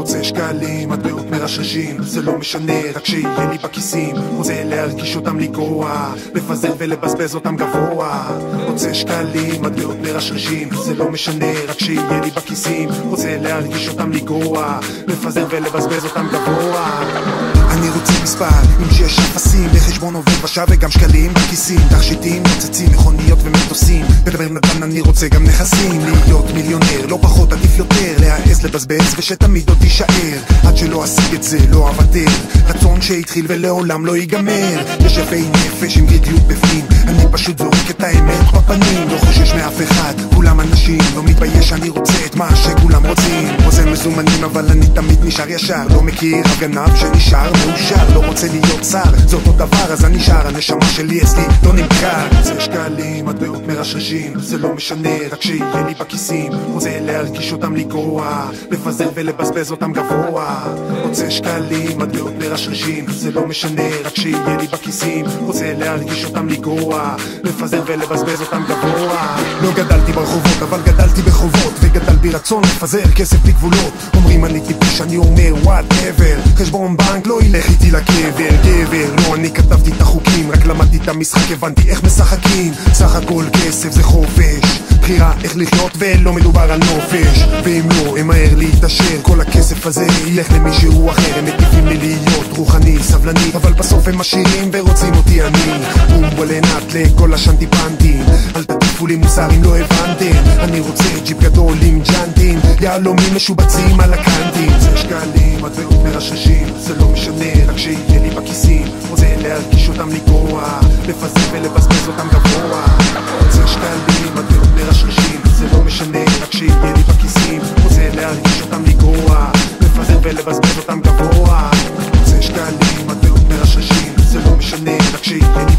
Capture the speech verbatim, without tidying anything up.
רוצה שקלים, מטבעות מרשרשים, זה לא משנה, רק שיהיה לי בכיסים. רוצה להרגיש אותם לגרוע, לפזר ולבזבז אותם גבוה. רוצה שקלים, מטבעות מרשרשים, זה לא משנה, רק שיהיה לי בכיסים. רוצה להרגיש אותם לגרוע, לפזר ולבזבז אותם גבוה. אני רוצה מספר עם שש אפסים, בחשבון עובד ושעה וגם שקלים בכיסים. תכשיטים, נוצצים, מכוניות ומטוסים, בדבר נדל"ן אני רוצה גם נכסים. להיות מיליונר, לא פחות עדיף יותר, להעז לבזבז ושתמיד עוד תישאר. עד שלא אשיג את זה, לא אוותר, רצון שהתחיל ולעולם לא ייגמר. יש יפי נפש עם גדיות בפנים, אני פשוט זורק את האמת בפנים. לא חושש מאף אחד, כולם אנשים, לא מתבייש, אני רוצה את מה שכולם רוצים. רוצה מזומנים אבל אני תמיד נשאר ישר, לא מכיר הגנב שנשאר מאושר. לא רוצה להיות שר, זה אותו דבר אז אני נשאר, הנשמה שלי אצלי לא נמכר. זה שקלים, מטבעות מרשרשים, זה לא משנה, רק שיהיה לי בכיסים. רוצה להרגיש אותם לגרוע, לפזר ולבזבז אותם גבוה. רוצה שקלים, מטבעות מרשרשים, זה לא משנה, רק שיהיה לי בכיסים. רוצה להרגיש אותם לגרוע, לפזר ולבזבז אותם גבוה. לא גדלתי ברחובות אבל גדלתי בחובות, וגדל בי רצון לפזר כסף בגבולות. אומרים אני טיפש, אני אומר whatever, חשבון בנק לא ילך איתי לקבר. גבר, לא אני כתבתי את החוקים, רק למדתי את המשחק, הבנתי איך משחקים. סך הכל כסף זה חופש, בחירה איך לחיות ולא מדובר על נופש. ואם לא, אמהר להתעשר, כל הכסף הזה ילך למישהו אחר. הם מטיפים לי להיות רוחני, סבלני, אבל בסוף הם עשירים ורוצים אותי אני. בום ולנת לכל השנטיפנטים, אל תטיפו לי מוסר אם לא הבנתם. אני רוצה ג'יפ גדול עם ג'אנטים, יהלומים משובצים על הקנטים. זה שקלים, מטבעות מרשרשים, זה לא משנה, רק שיהיה לי בכיסים. רוצה להרגיש אותם לגרוע, לפזר ולבזבז אותם גבוה. רוצה שקלים, מטבעות מרשרשים, זה לא משנה, רק שיהיה לי בכיסים. רוצה להרגיש אותם לגרוע, לפזר ולבזבז אותם גבוה. רוצה שקלים, מטבעות מרשרשים, זה לא משנה, רק שיהיה לי